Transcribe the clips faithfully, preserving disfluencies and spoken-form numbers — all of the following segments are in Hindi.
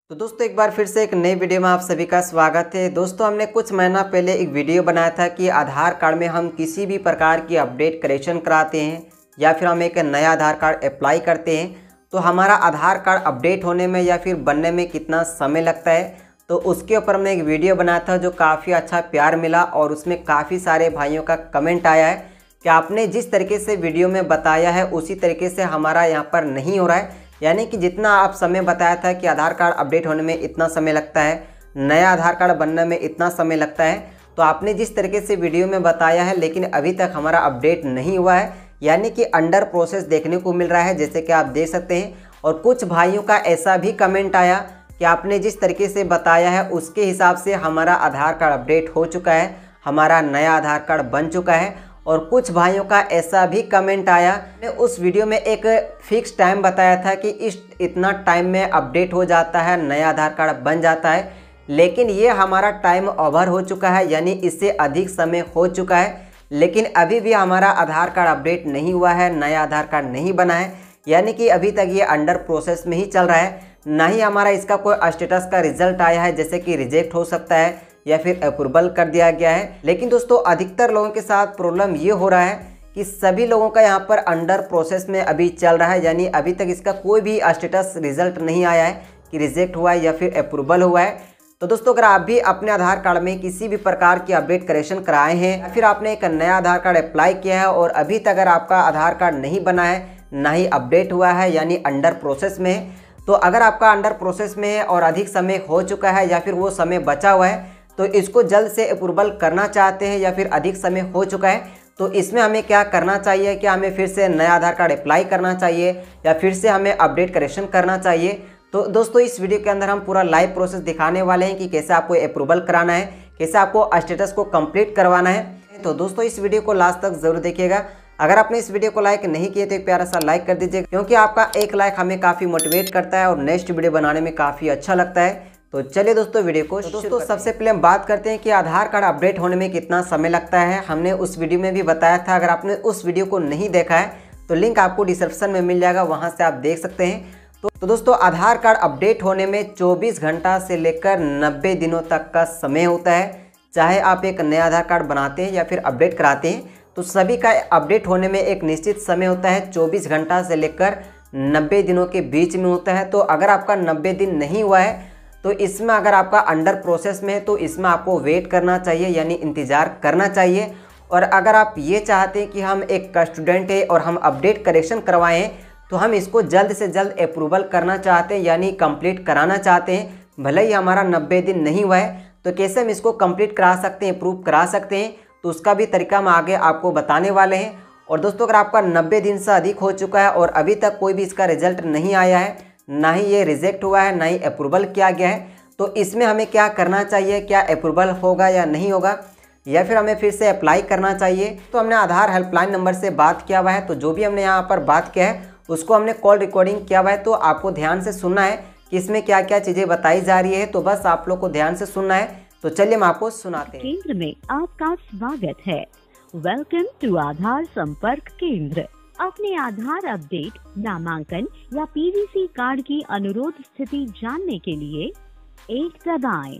तो दोस्तों एक बार फिर से एक नई वीडियो में आप सभी का स्वागत है। दोस्तों हमने कुछ महीना पहले एक वीडियो बनाया था कि आधार कार्ड में हम किसी भी प्रकार की अपडेट करेक्शन कराते हैं या फिर हम एक नया आधार कार्ड अप्लाई करते हैं तो हमारा आधार कार्ड अपडेट होने में या फिर बनने में कितना समय लगता है। तो उसके ऊपर हमने एक वीडियो बनाया था जो काफ़ी अच्छा प्यार मिला और उसमें काफ़ी सारे भाइयों का कमेंट आया है कि आपने जिस तरीके से वीडियो में बताया है उसी तरीके से हमारा यहाँ पर नहीं हो रहा है। यानी कि जितना आप समय बताया था कि आधार कार्ड अपडेट होने में इतना समय लगता है, नया आधार कार्ड बनने में इतना समय लगता है, तो आपने जिस तरीके से वीडियो में बताया है लेकिन अभी तक हमारा अपडेट नहीं हुआ है, यानी कि अंडर प्रोसेस देखने को मिल रहा है जैसे कि आप देख सकते हैं। और कुछ भाइयों का ऐसा भी कमेंट आया कि आपने जिस तरीके से बताया है उसके हिसाब से हमारा आधार कार्ड अपडेट हो चुका है, हमारा नया आधार कार्ड बन चुका है। और कुछ भाइयों का ऐसा भी कमेंट आया, मैं उस वीडियो में एक फिक्स टाइम बताया था कि इस इतना टाइम में अपडेट हो जाता है, नया आधार कार्ड बन जाता है, लेकिन ये हमारा टाइम ओवर हो चुका है, यानी इससे अधिक समय हो चुका है, लेकिन अभी भी हमारा आधार कार्ड अपडेट नहीं हुआ है, नया आधार कार्ड नहीं बना है, यानी कि अभी तक ये अंडर प्रोसेस में ही चल रहा है। ना ही हमारा इसका कोई स्टेटस का रिजल्ट आया है जैसे कि रिजेक्ट हो सकता है या फिर अप्रूवल कर दिया गया है। लेकिन दोस्तों अधिकतर लोगों के साथ प्रॉब्लम ये हो रहा है कि सभी लोगों का यहाँ पर अंडर प्रोसेस में अभी चल रहा है, यानी अभी तक इसका कोई भी स्टेटस रिजल्ट नहीं आया है कि रिजेक्ट हुआ है या फिर अप्रूवल हुआ है। तो दोस्तों अगर आप भी अपने आधार कार्ड में किसी भी प्रकार की अपडेट करेक्शन कराए हैं या फिर आपने एक नया आधार कार्ड अप्लाई किया है और अभी तक अगर आपका आधार कार्ड नहीं बना है, ना ही अपडेट हुआ है, यानी अंडर प्रोसेस में है, तो अगर आपका अंडर प्रोसेस में है और अधिक समय हो चुका है या फिर वो समय बचा हुआ है तो इसको जल्द से अप्रूवल करना चाहते हैं या फिर अधिक समय हो चुका है, तो इसमें हमें क्या करना चाहिए? क्या हमें फिर से नया आधार कार्ड अप्लाई करना चाहिए या फिर से हमें अपडेट करेक्शन करना चाहिए? तो दोस्तों इस वीडियो के अंदर हम पूरा लाइव प्रोसेस दिखाने वाले हैं कि कैसे आपको अप्रूवल कराना है, कैसे आपको स्टेटस को कंप्लीट करवाना है। तो दोस्तों इस वीडियो को लास्ट तक जरूर देखिएगा। अगर आपने इस वीडियो को लाइक नहीं किया तो एक प्यारा सा लाइक कर दीजिए, क्योंकि आपका एक लाइक हमें काफ़ी मोटिवेट करता है और नेक्स्ट वीडियो बनाने में काफ़ी अच्छा लगता है। तो चलिए दोस्तों वीडियो को तो दोस्तों सबसे पहले हम बात करते हैं कि आधार कार्ड अपडेट होने में कितना समय लगता है। हमने उस वीडियो में भी बताया था, अगर आपने उस वीडियो को नहीं देखा है तो लिंक आपको डिस्क्रिप्शन में मिल जाएगा, वहां से आप देख सकते हैं। तो, तो दोस्तों आधार कार्ड अपडेट होने में चौबीस घंटा से लेकर नब्बे दिनों तक का समय होता है। चाहे आप एक नया आधार कार्ड बनाते हैं या फिर अपडेट कराते हैं तो सभी का अपडेट होने में एक निश्चित समय होता है, चौबीस घंटा से लेकर नब्बे दिनों के बीच में होता है। तो अगर आपका नब्बे दिन नहीं हुआ है तो इसमें अगर आपका अंडर प्रोसेस में है तो इसमें आपको वेट करना चाहिए, यानी इंतज़ार करना चाहिए। और अगर आप ये चाहते हैं कि हम एक स्टूडेंट है और हम अपडेट करेक्शन करवाएं तो हम इसको जल्द से जल्द अप्रूवल करना चाहते हैं, यानी कंप्लीट कराना चाहते हैं, भले ही हमारा नब्बे दिन नहीं हुआ है, तो कैसे हम इसको कंप्लीट करा सकते हैं, अप्रूव करा सकते हैं, तो उसका भी तरीका हम आगे आपको बताने वाले हैं। और दोस्तों अगर आपका नब्बे दिन से अधिक हो चुका है और अभी तक कोई भी इसका रिजल्ट नहीं आया है, ना ही ये रिजेक्ट हुआ है, ना ही अप्रूवल किया गया है, तो इसमें हमें क्या करना चाहिए? क्या अप्रूवल होगा या नहीं होगा, या फिर हमें फिर से अप्लाई करना चाहिए? तो हमने आधार हेल्पलाइन नंबर से बात किया हुआ है, तो जो भी हमने यहाँ पर बात किया है उसको हमने कॉल रिकॉर्डिंग किया हुआ है, तो आपको ध्यान से सुनना है कि इसमें क्या क्या चीज़ें बताई जा रही है। तो बस आप लोग को ध्यान से सुनना है, तो चलिए हम आपको सुनाते हैं। केंद्र में आपका स्वागत है। वेलकम टू आधार संपर्क केंद्र। अपने आधार अपडेट, नामांकन या पीवीसी कार्ड की अनुरोध स्थिति जानने के लिए एक दबाएं।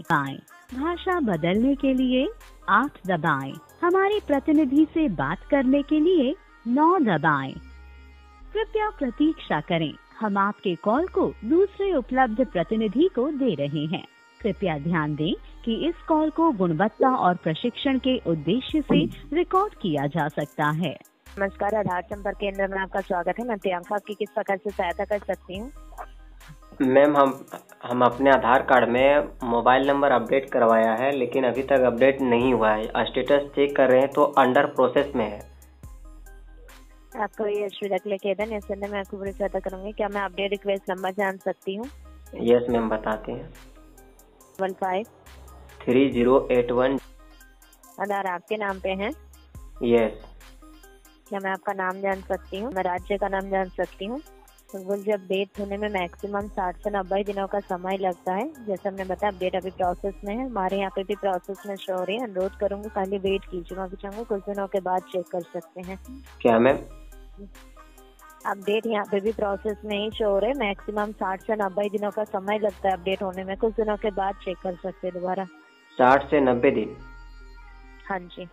भाषा बदलने के लिए आठ दबाएं। हमारे प्रतिनिधि से बात करने के लिए नौ दबाएं। कृपया प्रतीक्षा करें, हम आपके कॉल को दूसरे उपलब्ध प्रतिनिधि को दे रहे हैं। कृपया ध्यान दें कि इस कॉल को गुणवत्ता और प्रशिक्षण के उद्देश्य से रिकॉर्ड किया जा सकता है। नमस्कार, आधार संपर्क केंद्र में आपका स्वागत है। मैं प्रियंका आपकी किस प्रकार से सहायता कर सकती हूँ? मैम हम हम अपने आधार कार्ड में मोबाइल नंबर अपडेट करवाया है लेकिन अभी तक अपडेट नहीं हुआ है, स्टेटस चेक कर रहे हैं तो अंडर प्रोसेस में है। आपको ये असुविधा के लिए खेदन, इस संदर्भ में आपको पूरी सहायता करूंगी। क्या मैं अपडेट रिक्वेस्ट नंबर जान सकती हूँ? यस मैम बताते हैं। One five three zero eight one. Aadhaar आपके नाम पे है? यस। क्या मैं आपका नाम जान सकती हूँ? मैं राज्य का नाम जान सकती हूँ? जब अपडेट होने में मैक्सिमम साठ से नब्बे दिनों का समय लगता है। जैसे हमने बताया अपडेट अभी प्रोसेस में है, हमारे यहाँ पे भी प्रोसेस में शो हो रही है। अनुरोध करूंगी पहले वेट कीजिए, मैं भी चाहूंगा कुछ दिनों के बाद चेक कर सकते हैं। क्या मैम? अपडेट यहाँ पे भी प्रोसेस में ही शो हो रहे, मैक्सिमम साठ से नब्बे दिनों का समय लगता है अपडेट होने में। कुछ दिनों के बाद चेक कर सकते हैं दोबारा। साठ से नब्बे दिन? हाँ जी।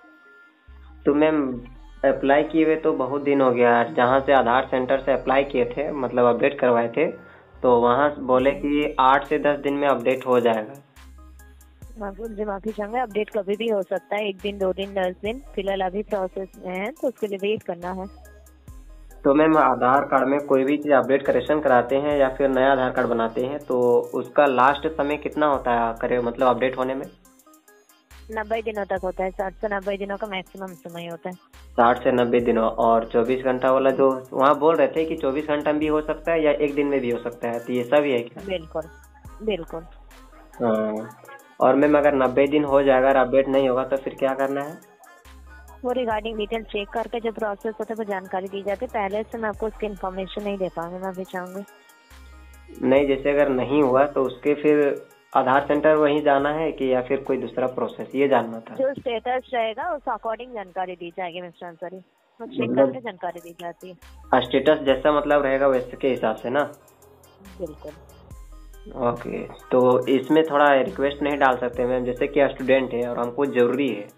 तो मैम अप्लाई किए हुए तो बहुत दिन हो गया। जहाँ से आधार सेंटर से अप्लाई किए थे, मतलब अपडेट करवाए थे, तो वहाँ बोले कि आठ से दस दिन में अपडेट हो जाएगा। माफी जी माफी चाहूंगा, अपडेट कभी भी हो सकता है, एक दिन, दो दिन, दस दिन। फिलहाल अभी प्रोसेस में है तो उसके लिए वेट करना है। तो मैम आधार कार्ड में कोई भी चीज़ अपडेट करेक्शन कराते हैं या फिर नया आधार कार्ड बनाते हैं तो उसका लास्ट समय कितना होता है करे मतलब अपडेट होने में? नब्बे दिनों तक होता है, साठ से नब्बे दिनों का मैक्सिमम समय होता है। साठ से नब्बे दिनों। और चौबीस घंटा वाला जो वहाँ बोल रहे थे कि चौबीस घंटा में भी हो सकता है या एक दिन में भी हो सकता है, तो ये सब ही है क्या? बिल्कुल बिल्कुल। हाँ। और मैम अगर नब्बे दिन हो जाएगा और अपडेट नहीं होगा तो फिर क्या करना है? वो रिगार्डिंग डिटेल चेक करके जो प्रोसेस होता है वो जानकारी दी जाती है। पहले से मैं आपको उसकी इन्फॉर्मेशन नहीं दे पाऊंगी, मैं भी चाहूंगी। नहीं, जैसे अगर नहीं हुआ तो उसके फिर आधार सेंटर वहीं जाना है कि या फिर कोई दूसरा प्रोसेस, ये जानना था। जो स्टेटस रहेगा उस अकॉर्डिंग जानकारी दी जाएगी मिस्टर अंसारी, वो चेक करके जानकारी दी जाती है। स्टेटस जैसा मतलब रहेगा वैसे के हिसाब से ना? बिल्कुल। ओके। तो इसमें थोड़ा रिक्वेस्ट नहीं डाल सकते मैम, जैसे कि स्टूडेंट है और हमको जरूरी है?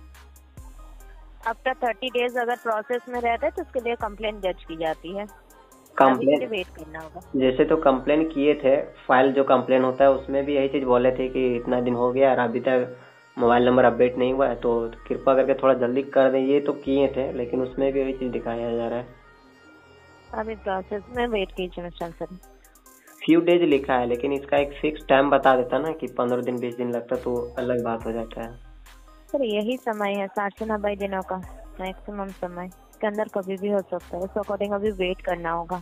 आफ्टर थर्टी डेज अगर प्रोसेस में रहता है तो उसके लिए कंप्लेंट दर्ज की जाती है। कंप्लेन वेट करना होगा। जैसे तो कंप्लेन किए थे, फाइल जो कंप्लेन होता है उसमें भी यही चीज बोले थे कि इतना दिन हो गया और अभी तक मोबाइल नंबर अपडेट नहीं हुआ है, तो कृपा करके थोड़ा जल्दी कर दें। ये तो किए थे लेकिन उसमें भी यही चीज दिखाया जा रहा है। अभी प्रोसेस में वेट कीजिए मिस्टर अंसारी। फ्यू डेज लिखा है लेकिन इसका एक फिक्स टाइम बता देता ना कि पंद्रह दिन बीस दिन लगता तो अलग बात हो जाता है। सर यही समय है साठ से नब्बे दिनों का मैक्सिमम समय, इसके अंदर कभी भी हो सकता है। उस अकॉर्डिंग अभी वेट करना होगा।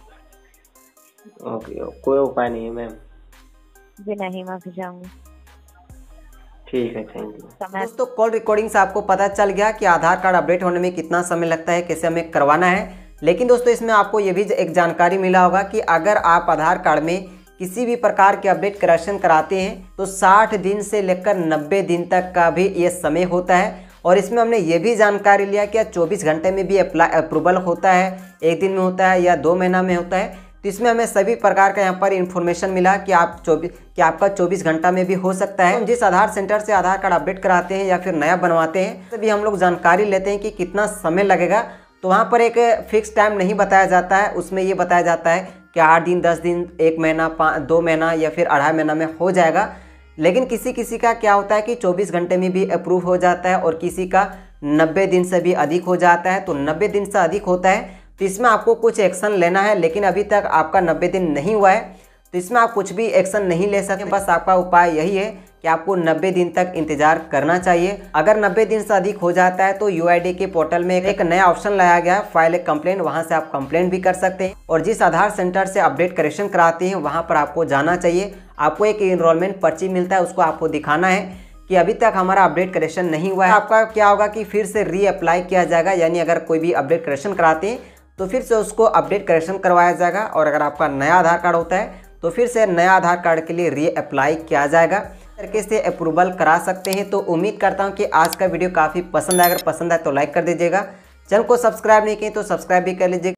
ओके, कोई उपाय नहीं है मैम? जी नहीं, माफी चाहूंगी। ठीक है, थैंक यू। दोस्तों कॉल रिकॉर्डिंग से आपको पता चल गया कि आधार कार्ड अपडेट होने में कितना समय लगता है, कैसे हमें करवाना है। लेकिन दोस्तों इसमें आपको ये भी एक जानकारी मिला होगा कि अगर आप आधार कार्ड में किसी भी प्रकार के अपडेट करेक्शन कराते हैं तो साठ दिन से लेकर नब्बे दिन तक का भी ये समय होता है। और इसमें हमने ये भी जानकारी लिया कि चौबीस घंटे में भी अप्लाई अप्रूवल होता है, एक दिन में होता है या दो महीना में होता है। तो इसमें हमें सभी प्रकार का यहाँ पर इन्फॉर्मेशन मिला कि आप चौबीस कि आपका चौबीस घंटा में भी हो सकता है। तो जिस आधार सेंटर से आधार कार्ड अपडेट कराते हैं या फिर नया बनवाते हैं तभी हम लोग जानकारी लेते हैं कि कितना समय लगेगा। तो वहाँ पर एक फिक्स टाइम नहीं बताया जाता है, उसमें ये बताया जाता है कि आठ दिन, दस दिन, एक महीना, पाँच दो महीना या फिर अढ़ाई महीना में हो जाएगा। लेकिन किसी किसी का क्या होता है कि चौबीस घंटे में भी अप्रूव हो जाता है और किसी का नब्बे दिन से भी अधिक हो जाता है। तो नब्बे दिन से अधिक होता है तो इसमें आपको कुछ एक्शन लेना है, लेकिन अभी तक आपका नब्बे दिन नहीं हुआ है तो इसमें आप कुछ भी एक्शन नहीं ले सकते। बस आपका उपाय यही है कि आपको नब्बे दिन तक इंतजार करना चाहिए। अगर नब्बे दिन से अधिक हो जाता है तो यूआईडी के पोर्टल में एक नया ऑप्शन लाया गया है, फाइल एक कंप्लेंट, वहां से आप कंप्लेंट भी कर सकते हैं। और जिस आधार सेंटर से अपडेट करेक्शन कराते हैं वहां पर आपको जाना चाहिए। आपको एक इनरोलमेंट पर्ची मिलता है, उसको आपको दिखाना है कि अभी तक हमारा अपडेट करेक्शन नहीं हुआ है। आपका क्या होगा कि फिर से री अप्लाई किया जाएगा, यानी अगर कोई भी अपडेट करेक्शन कराते हैं तो फिर से उसको अपडेट करेक्शन करवाया जाएगा। और अगर आपका नया आधार कार्ड होता है तो फिर से नया आधार कार्ड के लिए री अप्लाई किया जाएगा। तरीके से अप्रूवल करा सकते हैं। तो उम्मीद करता हूं कि आज का वीडियो काफ़ी पसंद आया। अगर पसंद आए तो लाइक कर दीजिएगा। चैनल को सब्सक्राइब नहीं किए तो सब्सक्राइब भी कर लीजिए।